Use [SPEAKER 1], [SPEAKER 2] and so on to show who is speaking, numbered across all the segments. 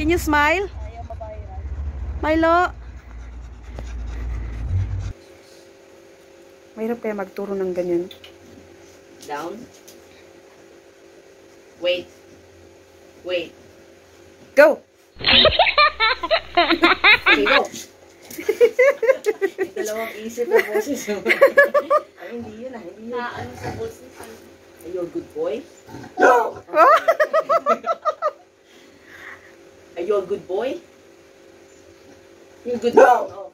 [SPEAKER 1] Can you smile? Milo? Mahirap kaya magturo ng ganyan.
[SPEAKER 2] Down. Wait. Wait.
[SPEAKER 1] Go!
[SPEAKER 2] Okay, go. Dalawang isip na boses. Ay, hindi yun ah. Hindi yun. Ano sa boses? Are you a good boy?
[SPEAKER 1] No!
[SPEAKER 2] Are you a good boy? You're a good boy? No!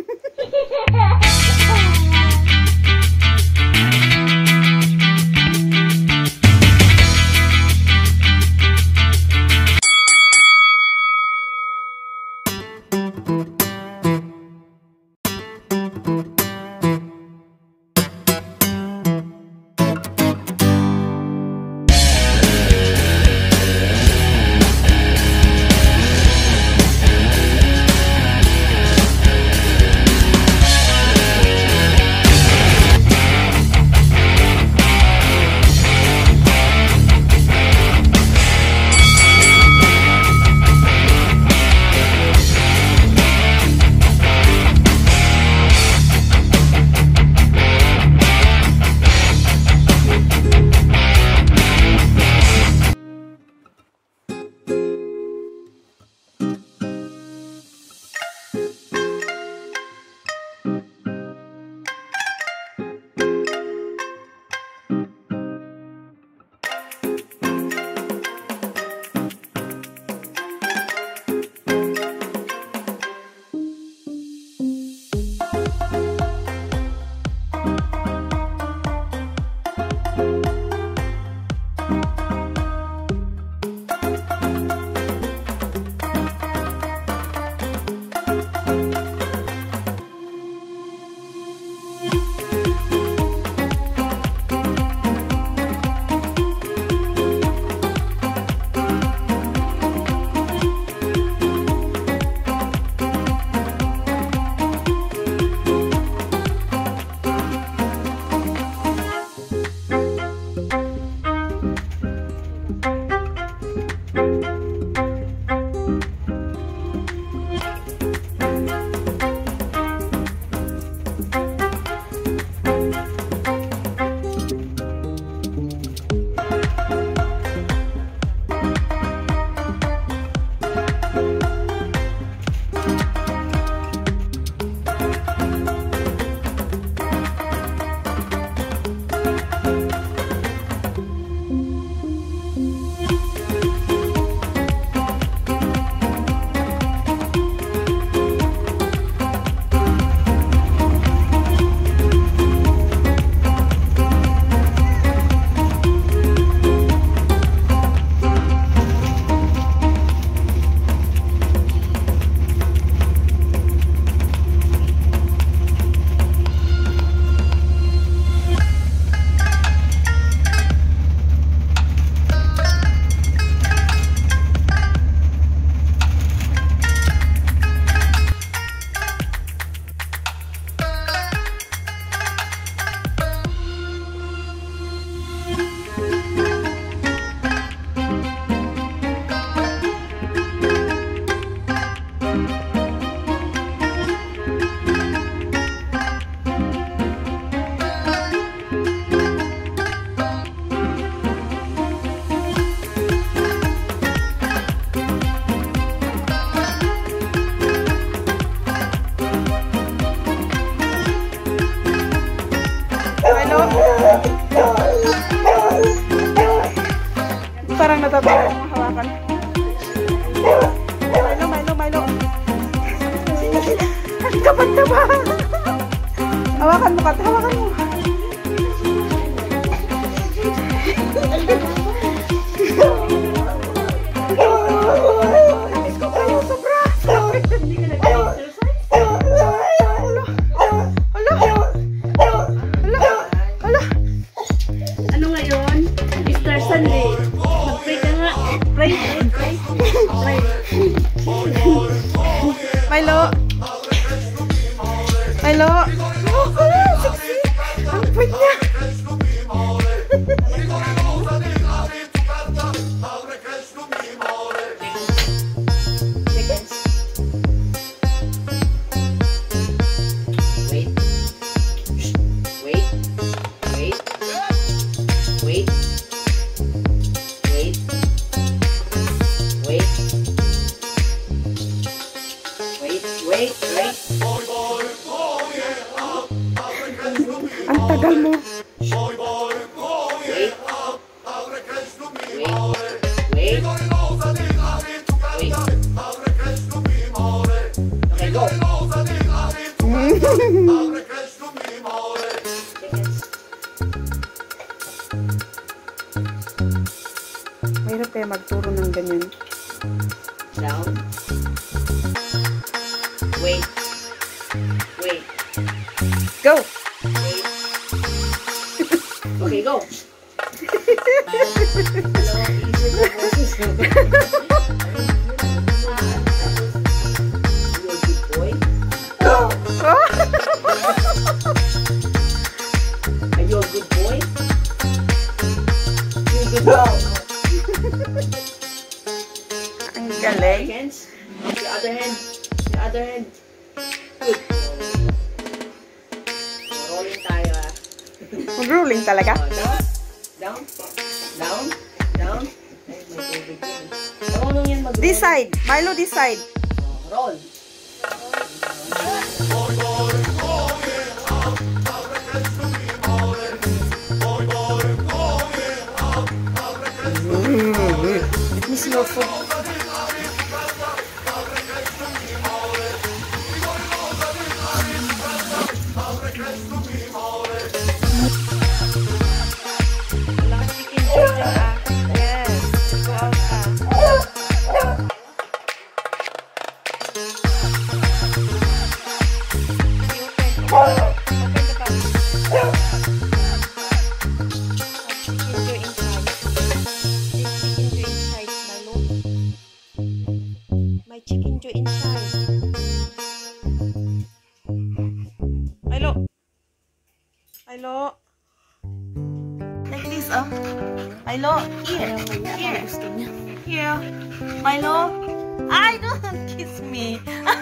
[SPEAKER 1] Parang natatakot ang hawakan. Milo. Ang tapat-taba. Hawakan mo, Kat. Hawakan mo. Namiss ko kayo, sobra. Hindi ka nag-exercise? Hala. Ano ngayon? Easter Sunday. Mag-pray ka nga. Pray. Milo. Oh, sexy. Ang pwede niya. Mahirap kaya magturo ng ganyan.
[SPEAKER 2] Down. Wait. Wait.
[SPEAKER 1] Go!
[SPEAKER 2] Wait. Okay, go. Are you a good boy? Are you a good boy?
[SPEAKER 1] Ang galing.
[SPEAKER 2] Hands. The other hand. The other hand. Good. Rolling tayo ah.
[SPEAKER 1] Mag-rolling talaga?
[SPEAKER 2] Down. Down. Down. Ay, may tubig yun. Marunong yan mag-roll.
[SPEAKER 1] This side. Milo, this side.
[SPEAKER 2] Roll.
[SPEAKER 1] Let me see your foot.
[SPEAKER 3] Chicken to inside. Milo. Milo. Like this, oh. Milo, here. Here. Here. Milo. I don't kiss me.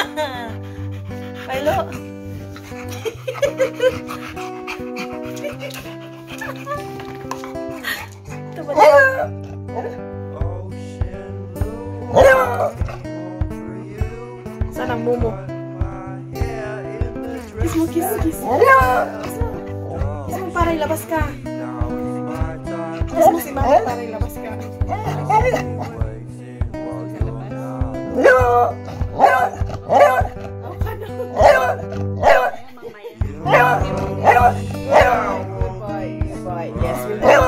[SPEAKER 3] Milo. Saan ang mumo? Kiss mo, kiss, kiss. Kiss mo para ilabas ka. Kiss mo si mama para ilabas ka. Goodbye. Yes, we'll go.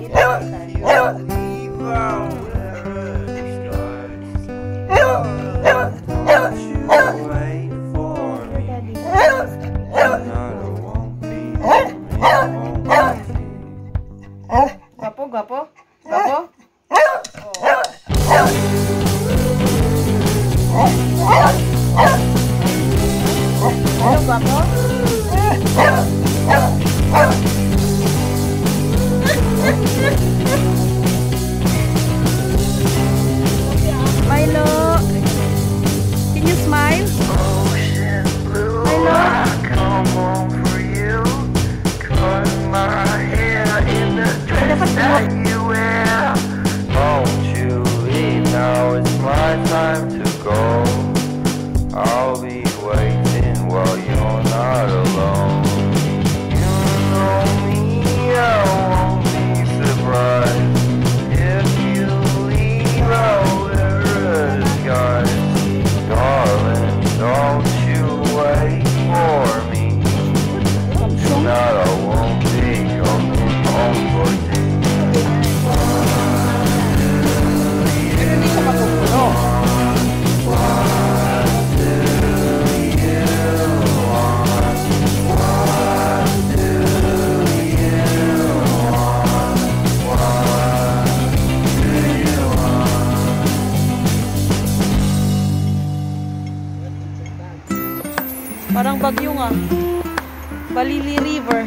[SPEAKER 3] Guapo, guapo. Guapo. Hello, guapo.
[SPEAKER 1] Milo. Can you smile? Milo.
[SPEAKER 4] Won't you leave now? It's my time to go. I'll be waiting while you're not alone. You know me, I won't be surprised if you leave out the skies. Darling, don't you wait for me. Tonight I won't be coming home for you.
[SPEAKER 3] Parang bagyo nga. Balili River.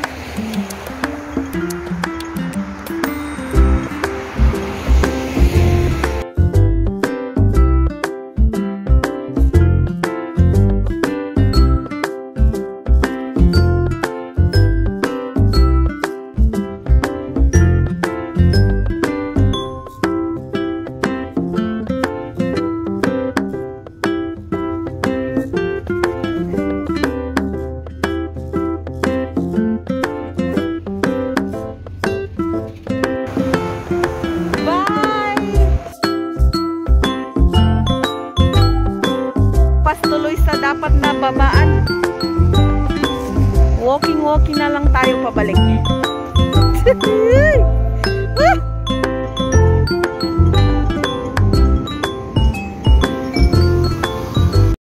[SPEAKER 1] Dapat na babaan. Walking na lang tayo pabalik.